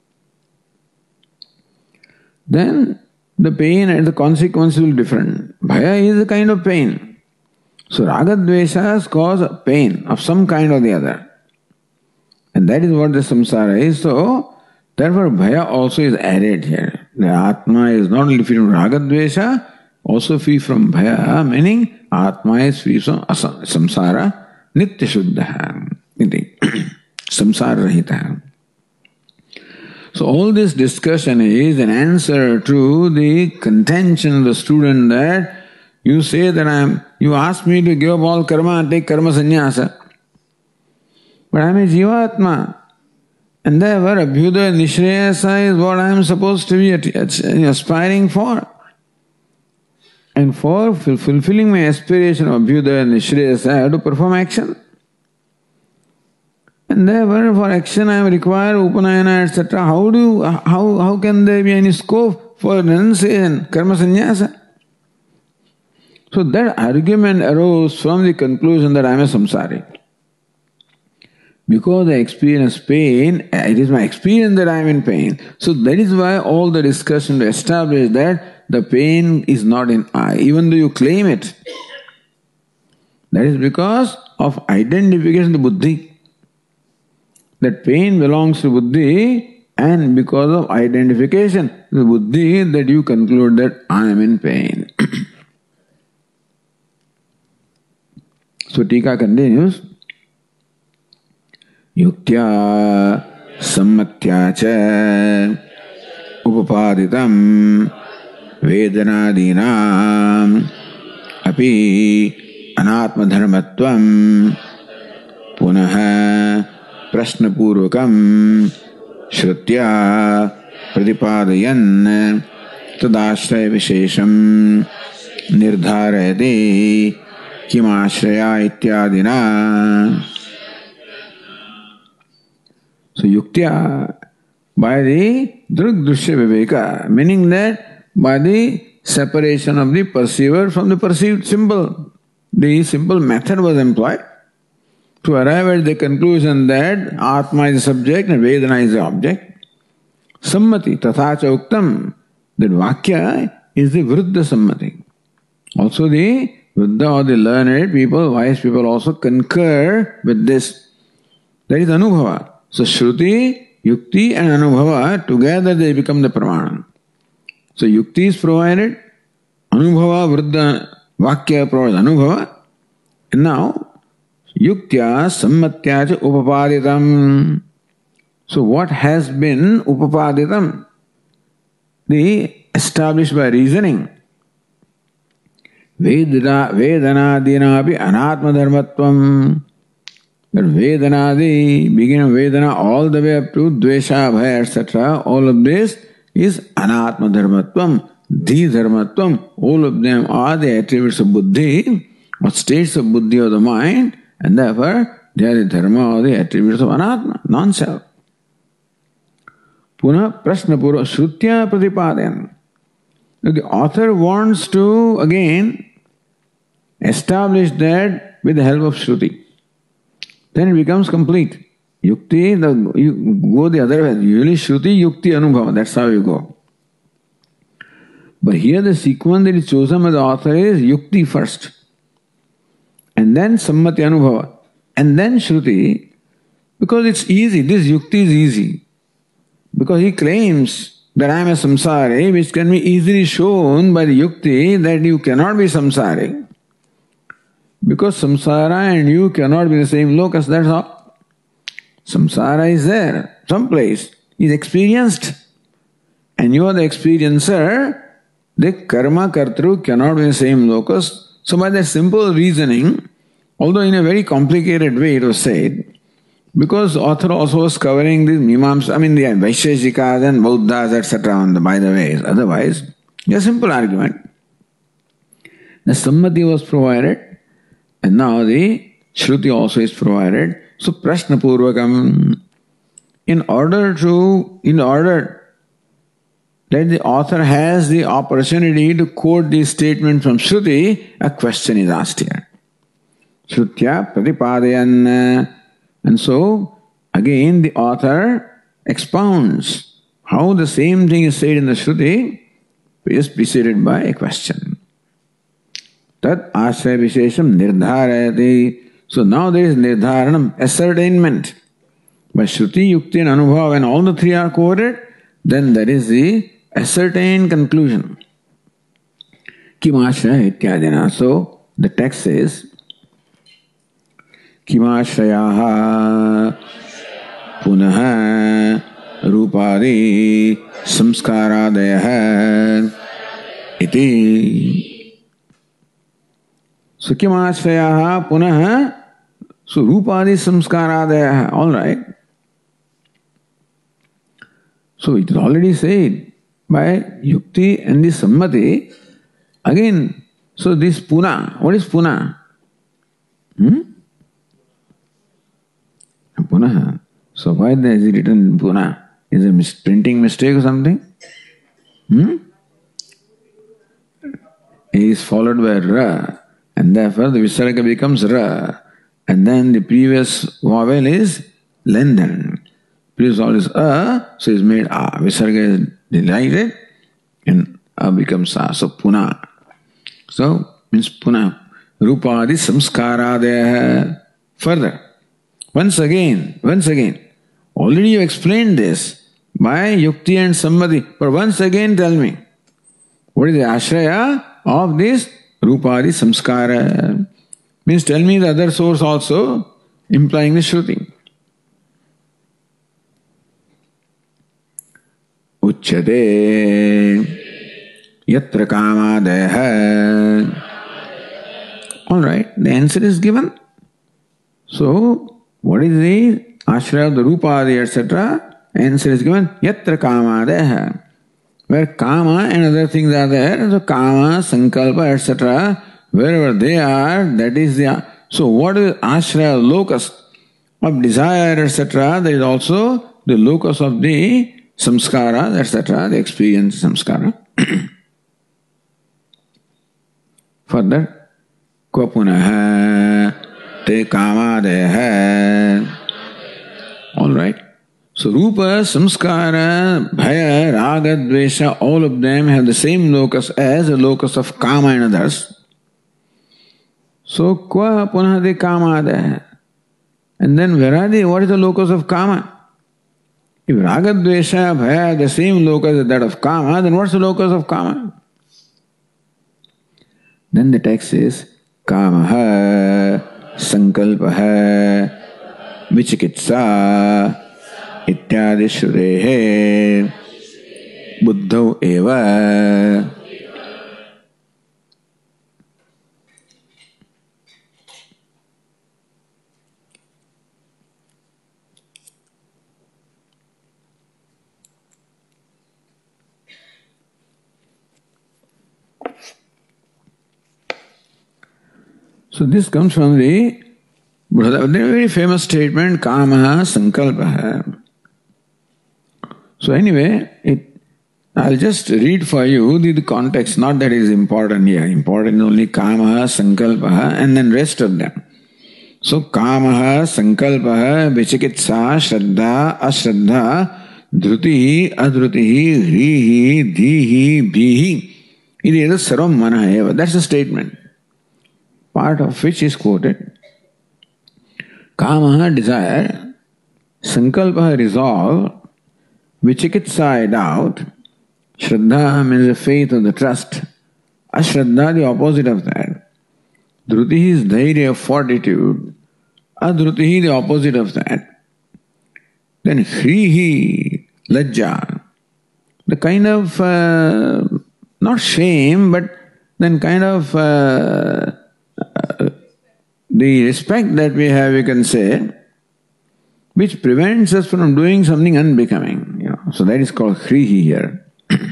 then the pain and the consequences will be different. Bhaya is a kind of pain. So ragadveshas cause pain of some kind or the other. And that is what the samsara is. So therefore bhaya also is added here. The Atma is not only free from ragadvesha, also free from bhaya, meaning Atma is free from samsara, nitya shuddha, samsara rahita. So all this discussion is an answer to the contention of the student that you say that I am, you ask me to give up all karma and take karma sannyasa. But I am a jivatma. And therefore abhyudaya nishreyasa is what I am supposed to be aspiring for. And for fulfilling my aspiration of abhyudaya nishreyasa, I have to perform action. And therefore, for action I am required upanayana, et cetera. How do you, how how can there be any scope for renunciation, karma sannyasa? So that argument arose from the conclusion that I am a samsari. Because I experience pain, it is my experience that I am in pain. So that is why all the discussion to establish that the pain is not in I, even though you claim it. That is because of identification of the buddhi. That pain belongs to buddhi, and because of identification with buddhi that you conclude that I am in pain. So Tika continues. Yuktya sammatya cha upapaditam vedanadinam api anatma dharmatvam punaha prashnapurvakam shrutya pradipadayan tadashraya vishesham nirdharayate kimashraya ityadina. So yuktya, by the drug drishya viveka, meaning that by the separation of the perceiver from the perceived symbol, the simple method was employed to arrive at the conclusion that Atma is the subject and Vedana is the object. Sammati, tathacha uktam, that Vakya is the Vruddha Sammati. Also the Vruddha or the learned people, wise people also concur with this. That is Anubhava. So Shruti, Yukti and Anubhava, together they become the Pramana. So Yukti is provided, Anubhava, Vruddha, Vakya provides Anubhava. And now, Yuktya sammatya cha upapaditam. So what has been upapaditam? The established by reasoning. Vedana Vedanadinapi Anatma Dharmatvam. That Vedanadi, beginning of Vedana all the way up to Dvesha, Bhaya, et cetera, all of this is Anatma Dharmatvam, the Dharmatvam. All of them are the attributes of Buddhi, or states of Buddhi of the mind, and therefore they are the Dharma or the attributes of Anatma, non-self. Puna Prashna Pura Shrutya Pratipadan. The author wants to again establish that with the help of Shruti. Then it becomes complete. Yukti, the, you go the other way. Usually Shruti, Yukti, Anubhava. That's how you go. But here the sequence that is chosen by the author is Yukti first. And then Sammati Anubhava. And then Shruti. Because it's easy. This Yukti is easy. Because he claims that I am a samsari, which can be easily shown by the Yukti that you cannot be samsari. Because samsara and you cannot be the same locus, that's all. Samsara is there, someplace. Is experienced. And you are the experiencer. The karma kartru cannot be the same locus. So by that simple reasoning, although in a very complicated way it was said, because author also was covering these Mimamsa, I mean the Vaisheshikas and Buddhas, et cetera on the by the ways. Otherwise, a simple argument. The Sammati was provided. And now the Shruti also is provided. So Prashna Purvakam, in order to, in order that the author has the opportunity to quote the statement from Shruti, a question is asked here. Shrutya Pratipadayan. And so, again the author expounds how the same thing is said in the Shruti is preceded by a question. Tat ashraya vishesham nirdharayati. So now there is nirdharanam, ascertainment. By Shruti, Yukti and Anubhava, when all the three are quoted, then there is the ascertained conclusion. Kim ashraya ityadina. So the text says, Kim ashrayaha punaha rupadi samskaradayah iti. So Kimashayaha punaha, so Rupadi samskaradaya, all right. So it is already said by Yukti and the Sammati. Again, so this Puna, what is Puna? Hmm? Puna. So why is it written Puna? Is it a mis- printing mistake or something? Hmm? It is followed by Ra. And therefore the Visarga becomes Ra. And then the previous vowel is lengthened. Previous vowel is A, so it's made A. Visarga is delighted and A becomes A. So Puna. So means Puna. Rupadi samskaradaya. Further. Once again, once again. Already you explained this by Yukti and Sammati. But once again tell me. What is the ashraya of this Rupadi samskara? Means tell me the other source also, implying the Shruti. Uchyate yatra kamadaya. Alright, the answer is given. So, what is the ashraya of the Rupadi, et cetera? Answer is given, yatra kamadaya. Where kama and other things are there, so kama, sankalpa, et cetera, wherever they are, that is the... So what is ashraya, locus of desire, et cetera, there is also the locus of the samskara, et cetera, the experience samskara. Further, kvapunaha te kamadeha. All right. So Rupa, Samskara, Bhaya, Raga, Dvesha, all of them have the same locus as the locus of Kama and others. So Kva Punah de Kama Adaya. And then where are they? What is the locus of Kama? If Raga, Dvesha, Bhaya, the same locus as that of Kama, then what's the locus of Kama? Then the text says, Kamaha, Sankalpaha, Vichikitsa, इत्यादि श्रुतेः बुद्धौ एव. So this comes from the very famous statement, Kamaha Sankalpaha. So anyway, it, I'll just read for you the, the context, not that it is important here. Important only Kamaha Sankalpaha and then rest of them. So Kamaha Sankalpaha Vichikitsa Shraddha Ashraddha Dhrutihi Adhrutihi Hrihi Dhihi Bhihi Iti Sarvam Manaha Eva. That's the statement, part of which is quoted. Kamaha, desire, Sankalpaha, resolve, Vichikitsa, doubt, Shraddha means the faith or the trust, Ashraddha, the opposite of that, Dhrutihi is dhairya, fortitude, Adhrutihi, the opposite of that, then Hrihi, lajja, the kind of, uh, not shame, but then kind of uh, uh, the respect that we have, you can say, which prevents us from doing something unbecoming. You know. So that is called Hrihi here.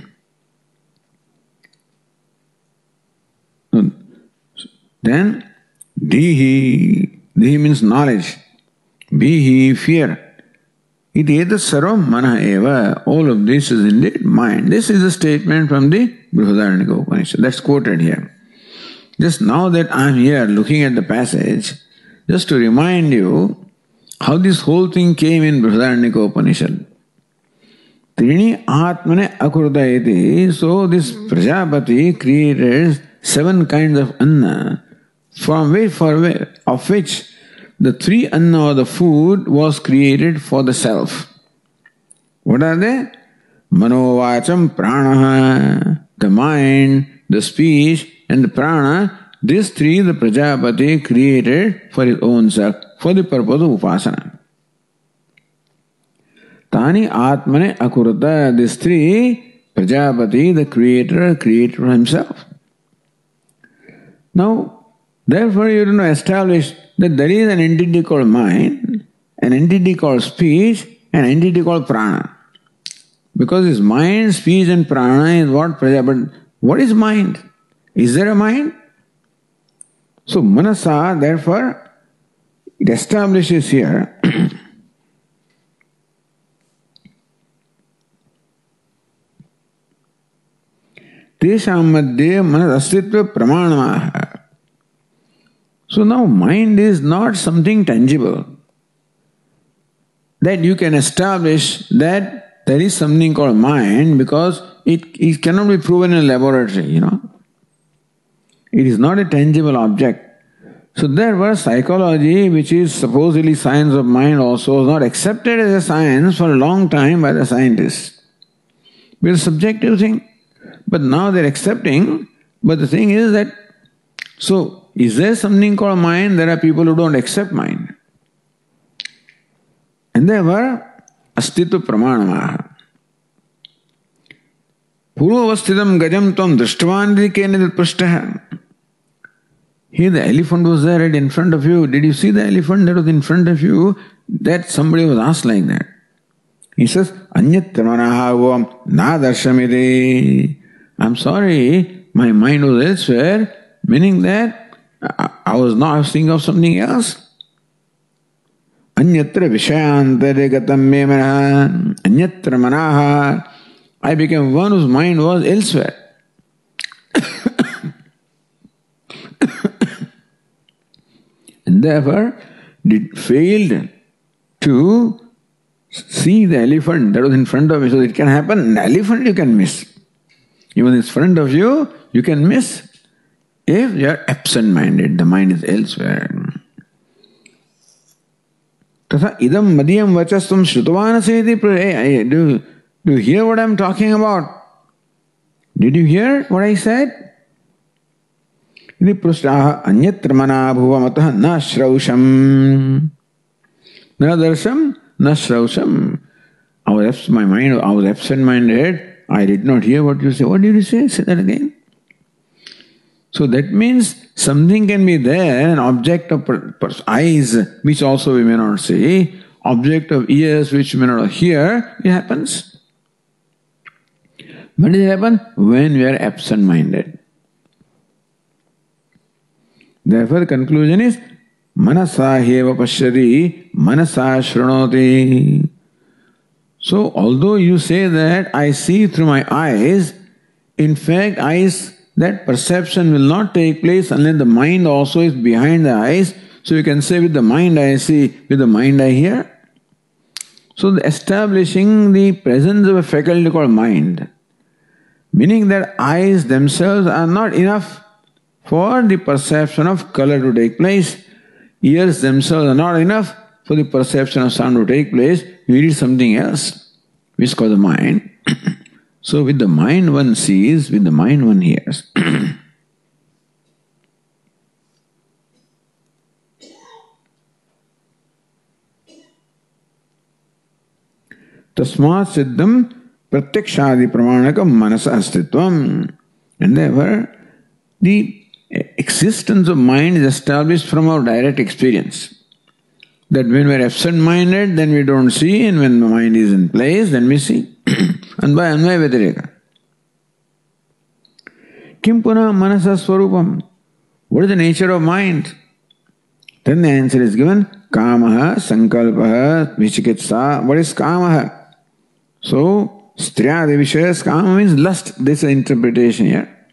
Then Dhihi, Dhihi means knowledge, Bhihi, fear. Iti etat sarvam manaha eva. All of this is indeed mind. This is a statement from the Brihadaranyaka Upanishad. That's quoted here. Just now that I am here looking at the passage, just to remind you how this whole thing came in Brihadaranyaka Upanishad. Trini Atmane Akurta iti. So this Prajapati created seven kinds of anna, from which, for which, of which the three anna or the food was created for the self. What are they? Manovacham pranaha, the mind, the speech, and the prana. These three the Prajapati created for his own self, for the purpose of upasana. Tani Atmane Akurata, these three, Prajapati, the creator, created for himself. Now, therefore you have to establish that there is an entity called mind, an entity called speech, an entity called prana. Because this mind, speech and prana is what Prajapati. What is mind? Is there a mind? So Manasa, therefore, it establishes here Tesham madhye manas astitva pramanamaha. So now mind is not something tangible that you can establish that there is something called mind because it, it cannot be proven in a laboratory, you know. It is not a tangible object. So therefore psychology, which is supposedly science of mind also, is not accepted as a science for a long time by the scientists. It's a subjective thing. But now they're accepting, but the thing is that, so is there something called mind? There are people who don't accept mind. And therefore, astitva pramanamaha. Purvavasthitam gajam tvam drishtvan kena prishtaha. Here the elephant was there right in front of you. Did you see the elephant that was in front of you? That somebody was asked like that. He says, anyatra manaha na darshamide. I'm sorry, my mind was elsewhere, meaning that I, I was not thinking of something else. Anyatra vishayantare gatam me manaha, anyatra manaha. I became one whose mind was elsewhere. And therefore, it failed to see the elephant that was in front of me. So it can happen, an elephant you can miss. Even in front of you, you can miss if you are absent-minded, the mind is elsewhere. Tatha idam madhyam vachastam shrutavanaseti. Hey, do, do you hear what I am talking about? Did you hear what I said? Iti prushtah anyatra mana bhuvamatah na shrausham. Na darsham, na shrausham. I was, my mind, I was absent-minded. I did not hear what you say. What did you say? Say that again. So that means something can be there, an object of per, per, eyes, which also we may not see, object of ears, which we may not hear. It happens. When does it happen? When we are absent-minded. Therefore, the conclusion is manasa heva pashyati, manasa shrunoti. So, although you say that I see through my eyes, in fact, eyes, that perception will not take place unless the mind also is behind the eyes. So you can say with the mind I see, with the mind I hear. So the establishing the presence of a faculty called mind, meaning that eyes themselves are not enough for the perception of color to take place. Ears themselves are not enough for the perception of sound to take place. You need something else, which is called the mind. So with the mind one sees, with the mind one hears. Tasmat siddham pratyakshadi pramanakam manasa astitvam. And therefore, the existence of mind is established from our direct experience. That when we are absent-minded, then we don't see, and when the mind is in place, then we see. And by anvaya vyatireka. Kim puna manasa swarupam? What is the nature of mind? Then the answer is given, kamaha, sankalpaha, vichikitsa. What is kamaha? So, striya vishayas, kama means lust. This is the interpretation here.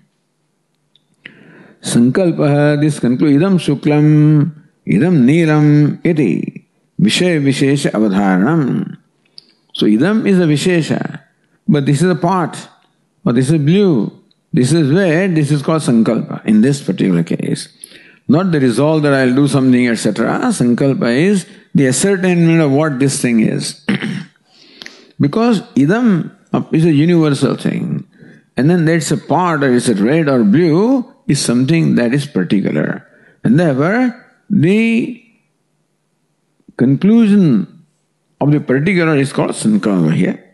Sankalpaha, this concludes, idam shuklam, idam neelam, iti. Vishaya vishesha avadharanam. So idam is a vishesha, but this is a part, or this is blue, this is red, this is called sankalpa in this particular case. Not the resolve that I'll do something, et cetera. Sankalpa is the ascertainment of what this thing is. Because idam is a universal thing, and then that's a part, or is it red or blue, is something that is particular. And therefore, the conclusion of the particular is called sankalpa here.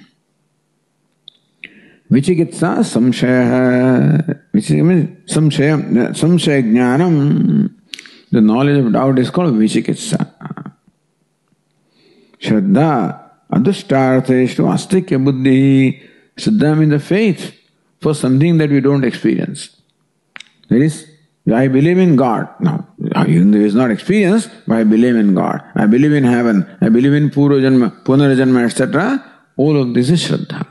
Vichikitsa samshaya, which means samshaya, samshaya jnanam. The knowledge of doubt is called vichikitsa. Shraddha adhushtartheshtu astikya buddhi. Shraddha means the faith for something that we don't experience. That is, I believe in God. Now, even though it is not experienced, but I believe in God. I believe in heaven. I believe in Purva Janma, Punarajanma, et cetera. All of this is Shraddha.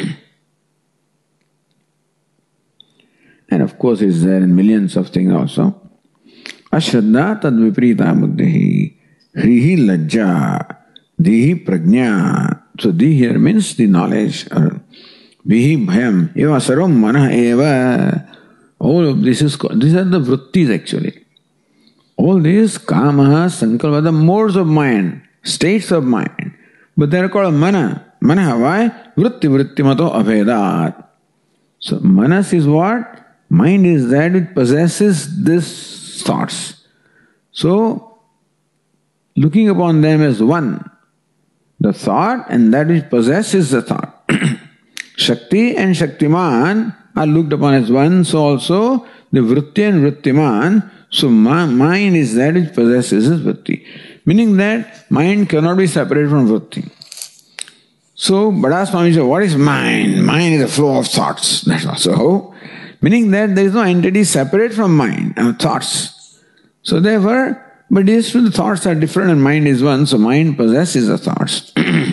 And of course, it is there in millions of things also. Ashraddha tad viprita buddhihi, hrihi lajja, dihi prajna. So, di here means the knowledge. Or vihi bhayam, eva sarvam manah eva. All of this is called, these are the vrittis actually. All these kama, sankalpa, the modes of mind, states of mind. But they are called mana. Mana, why? Vritti vritti mato abhedat. So manas is what? Mind is that which possesses these thoughts. So, looking upon them as one, the thought and that which possesses the thought. Shakti and Shaktiman are looked upon as one, so also the vritti and vrittiman. So mind is that which possesses this vritti. Meaning that mind cannot be separated from vritti. So Bada Swami said, what is mind? Mind is a flow of thoughts. That's also. Meaning that there is no entity separate from mind and thoughts. So therefore, but these two thoughts are different and mind is one, so mind possesses the thoughts.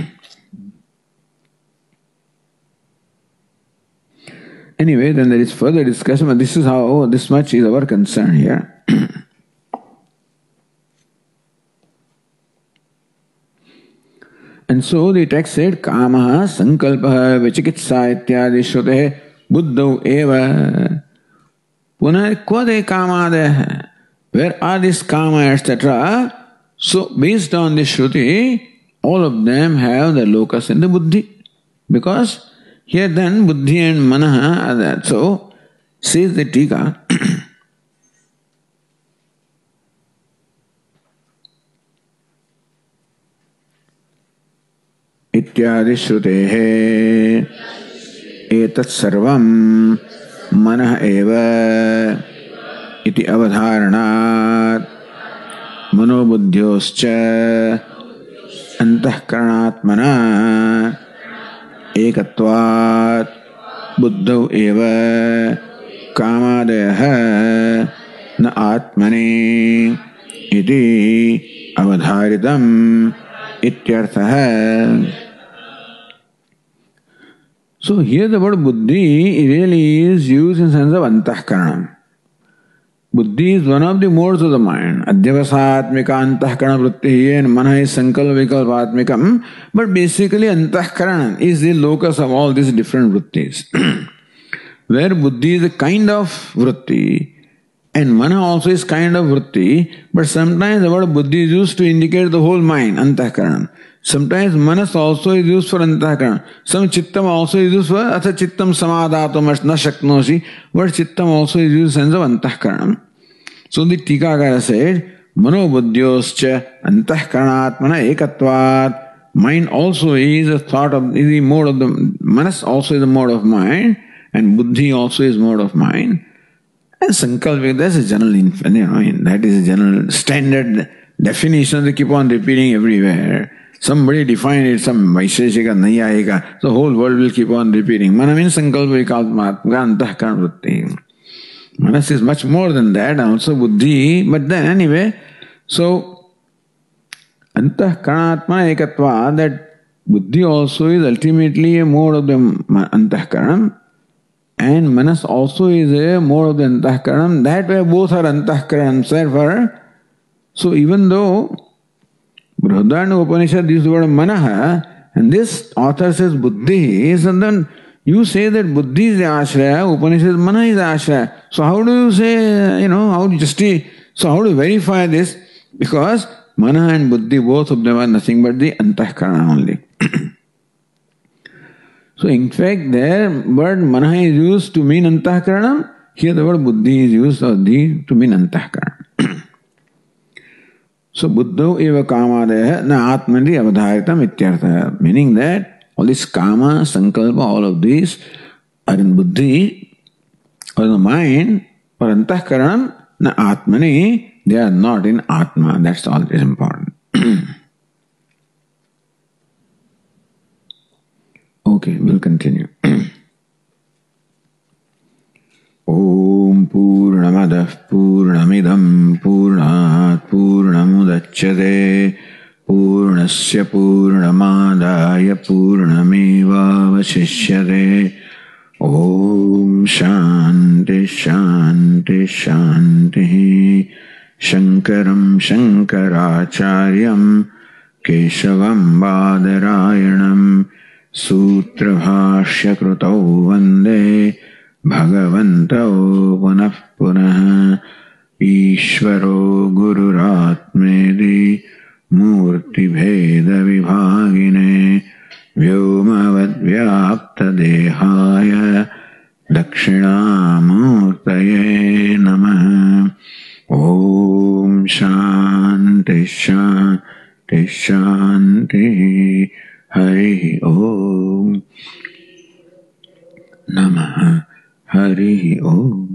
Anyway, then there is further discussion, but this is how, oh, this much is our concern here. And so the text said, Kamaha, Sankalpaha, Vichikitsa, Ityadi, Shrutehe, Buddhau eva. Punah kvade kamadeha. Where are these kama, et cetera? So, based on this Shruti, all of them have the locus in the buddhi. Because here then buddhi and manaha are that. So, says the Tika, Ityadi Shrutehe etat sarvam manah eva iti avadharanat manobuddhyoscha antahkaranatmana ekatvat buddhau eva kamadeha na atmani iti avadharitam ityartha. So here the word buddhi really is used in sense of antahkaranam. Buddhi is one of the modes of the mind. Adhyavasatmika antahkarana vritti and mana is sankalpa vikalpatmikam. But basically antahkarana is the locus of all these different vrittis. Where buddhi is a kind of vritti and mana also is kind of vritti, but sometimes the word buddhi is used to indicate the whole mind, antahkarana. Sometimes manas also is used for antahkarana. Some chittam also is used for atha chittam samadhatum na shaknosi. But chittam also is used in the sense of antahkarana. So the Tikakara said, mano buddhyoscha antahkaranatmana ekatvat. Mind also is a thought of, is the mode of the, manas also is a mode of mind, and buddhi also is mode of mind. And sankalpa, that's a general, you know, that is a general standard definition they keep on repeating everywhere. Somebody defined it, some Vaisheshika, Nayayika, the whole world will keep on repeating. Mana means sankalpa vikalpatmika antahkarana vritti. Manas is much more than that, also buddhi, but then anyway, so antahkaranatma ekatva, that buddhi also is ultimately a mode of the antahkaranam, and manas also is a mode of the antahkaranam. That way both are antahkaranam, therefore. So even though Brihadaranyaka Upanishad uses the word manaha, and this author says buddhi, and then you say that buddhi is the ashraya, Upanishad mana is the ashraya. So how do you say, you know, how do you justify, so how do you verify this? Because mana and buddhi, both of them are nothing but the antahkarana only. So in fact, there word mana is used to mean antahkaranam, here the word buddhi is used to mean antahkaranam. So buddho eva kamadeha na atmani avadharitam ityartha. Meaning that all this kama, sankalpa, all of these are in buddhi, or in the mind, or antahkaranam, na atmani, they are not in atma. That's all that is important. Okay, we'll continue. Om Purnamadah Purnamidam Purnat Purnamudachyate Purnasya Purnamadaya Purnameva Vasishyate. Om Shanti Shanti Shanti. Shankaram Shankaracharyam Keshavam Badarayanam Sutra Bhashya Krutau Vande Bhagavantau Punah Punah. Ishvaro Gururatmedi Murti Bheda Vibhagine Vyomavad Vyapta Dehaya Dakshinamurtaye Namaha. Om Shanti Shanti Shanti. Hari Om Namaha. Hari Om.